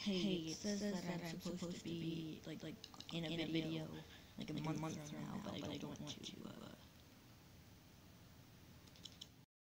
hey, it says that I'm supposed to be like in a video like a month from now, but I don't